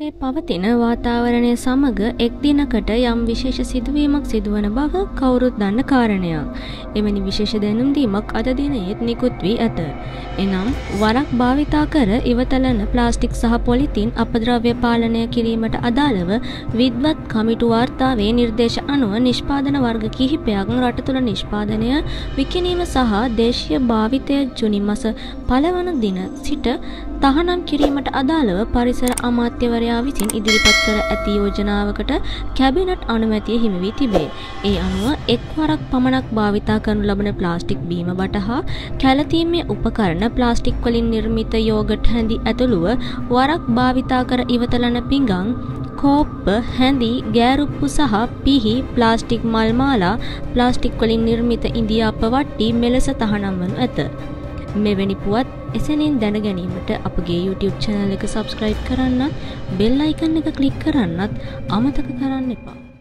රටේ පවතින වාතාවරණය සමග එක් දිනකට යම් විශේෂ සිදුවීමක් සිදුවන බව කවුරුත් දන්න කාරණයක්. එවැනි විශේෂ දැනුම් දීමක් අද දිනයේත් නිකුත් වී ඇත. එනම් වරක් භාවිතා කර ඉවතලන ප්ලාස්ටික් සහ පොලිතින් අපද්‍රව්‍ය පාලනය කිරීමට අදාළව විද්වත් කමිටු වාර්තාවේ නිර්දේශ අනුව නිෂ්පාදන වර්ග කිහිපයක් රට තුළ නිෂ්පාදනය විකිණීම සහ දේශීය භාවිතය ජුනි මාස 1 වන දින සිට තහනම් කිරීමට අදාළව පරිසර අමාත්‍යවරයා විසින් ඉදිරිපත් කර ඇති යෝජනාවකට කැබිනට් අනුමැතිය හිමි වී තිබේ. ඒ අනුව එක් වරක් පමණක් භාවිතා කරනු ලබන ප්ලාස්ටික් බීම වටහා කැළතීමේ උපකරණ ප්ලාස්ටික් වලින් නිර්මිත යෝගට් හැඳි ඇතුළුව වරක් භාවිතා කර ඉවතලන පිඟන් කෝප්ප හැඳි ගෑරුප්පු සහ පිහි ප්ලාස්ටික් මල් මාලා ප්ලාස්ටික් වලින් නිර්මිත ඉන්දියාප වට්ටි මෙලෙස තහනම් වනු ඇත. මෙවැනි පුවත් එසැනින් දැන ගැනීමට අපගේ YouTube channel එක subscribe කරන්නත් bell icon එක click කරන්නත් අමතක කරන්න එපා.